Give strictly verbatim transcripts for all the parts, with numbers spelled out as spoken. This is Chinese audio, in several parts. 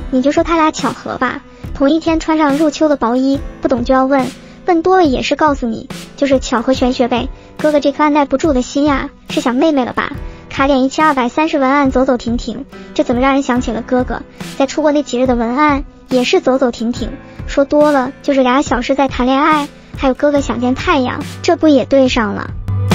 你就说他俩巧合吧，同一天穿上入秋的薄衣，不懂就要问，问多了也是告诉你，就是巧合玄学呗。哥哥这颗按耐不住的心呀，是想妹妹了吧？卡点一千二百三十文案走走停停，这怎么让人想起了哥哥在出国那几日的文案也是走走停停，说多了就是俩小时在谈恋爱，还有哥哥想见太阳，这不也对上了。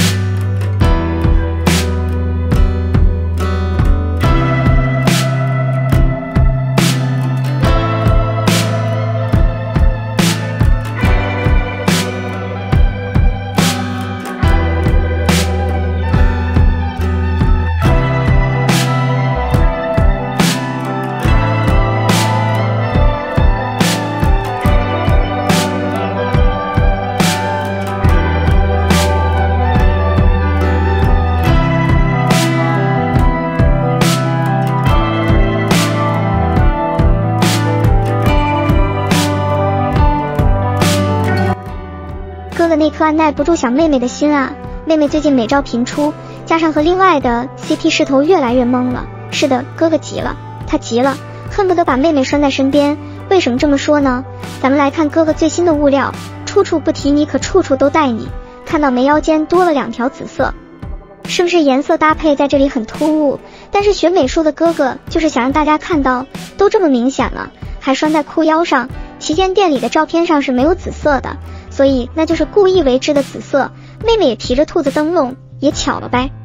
哥哥那颗按耐不住想妹妹的心啊，妹妹最近美照频出，加上和另外的 C P 势头越来越懵了。是的，哥哥急了，他急了，恨不得把妹妹拴在身边。为什么这么说呢？咱们来看哥哥最新的物料，处处不提你，可处处都带你。看到眉腰间多了两条紫色，是不是颜色搭配在这里很突兀？但是学美术的哥哥就是想让大家看到，都这么明显了，还拴在裤腰上。旗舰店里的照片上是没有紫色的，所以那就是故意为之的紫色。妹妹也提着兔子灯笼，也巧了呗。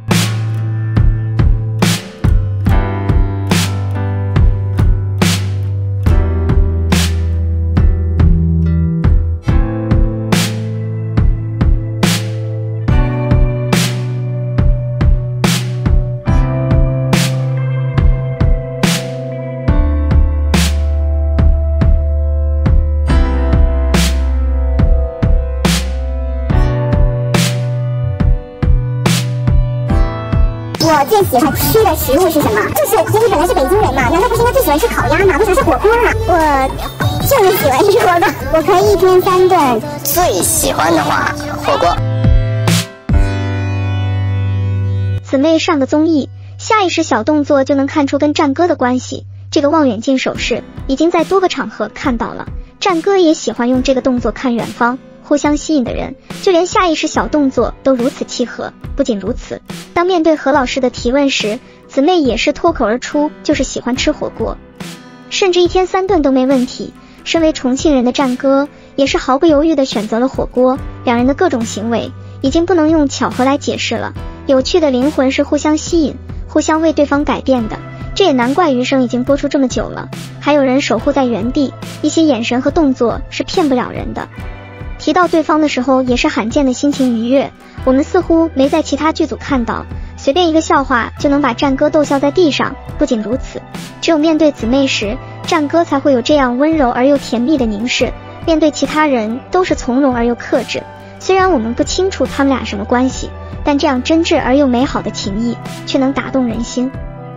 我最喜欢吃的食物是什么？就是就是本来是北京人嘛，难道不是应该最喜欢吃烤鸭吗？为啥是火锅啊？我就是喜欢吃火锅，我可以一天三顿。 最喜欢的话，火锅。 姊妹上个综艺，下意识小动作就能看出跟战哥的关系。这个望远镜手势已经在多个场合看到了，战哥也喜欢用这个动作看远方。互相吸引的人，就连下意识小动作都如此契合。不仅如此，当面对何老师的提问时，姊妹也是脱口而出，就是喜欢吃火锅，甚至一天三顿都没问题。身为重庆人的战哥也是毫不犹豫地选择了火锅。两人的各种行为已经不能用巧合来解释了，有趣的灵魂是互相吸引，互相为对方改变的。这也难怪余生已经播出这么久了，还有人守护在原地，一些眼神和动作是骗不了人的。提到对方的时候也是罕见的心情愉悦，我们似乎没在其他剧组看到，随便一个笑话就能把战哥逗笑在地上。不仅如此，只有面对姊妹时，战哥才会有这样温柔而又甜蜜的凝视，面对其他人都是从容而又克制。虽然我们不清楚他们俩什么关系，但这样真挚而又美好的情谊却能打动人心。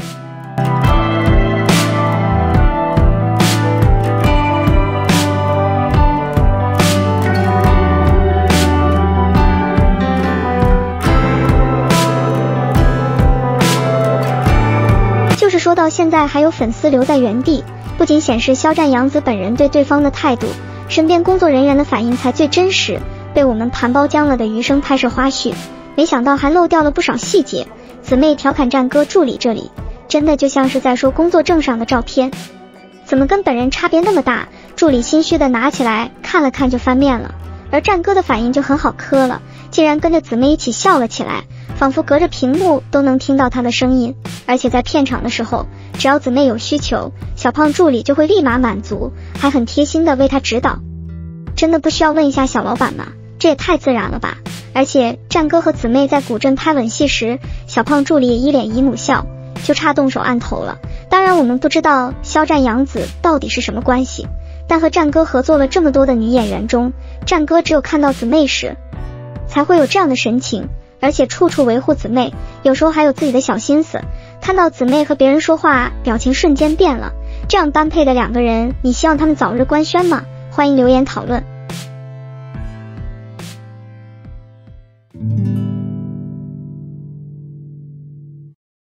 就是说到现在还有粉丝留在原地，不仅显示肖战杨紫本人对对方的态度，身边工作人员的反应才最真实。被我们盘包浆了的余生拍摄花絮，没想到还漏掉了不少细节。姊妹调侃战哥助理这里真的就像是在说工作证上的照片，怎么跟本人差别那么大？助理心虚的拿起来看了看就翻面了，而战哥的反应就很好磕了，竟然跟着姊妹一起笑了起来，仿佛隔着屏幕都能听到他的声音。而且在片场的时候，只要姊妹有需求，小胖助理就会立马满足，还很贴心的为他指导。真的不需要问一下小老板吗？这也太自然了吧。而且战哥和姊妹在古镇拍吻戏时，小胖助理也一脸姨母笑，就差动手按头了。当然我们不知道肖战杨紫到底是什么关系，但和战哥合作了这么多的女演员中，战哥只有看到姊妹时才会有这样的神情，而且处处维护姊妹，有时候还有自己的小心思。看到姊妹和别人说话，表情瞬间变了。这样般配的两个人，你希望他们早日官宣吗？欢迎留言讨论。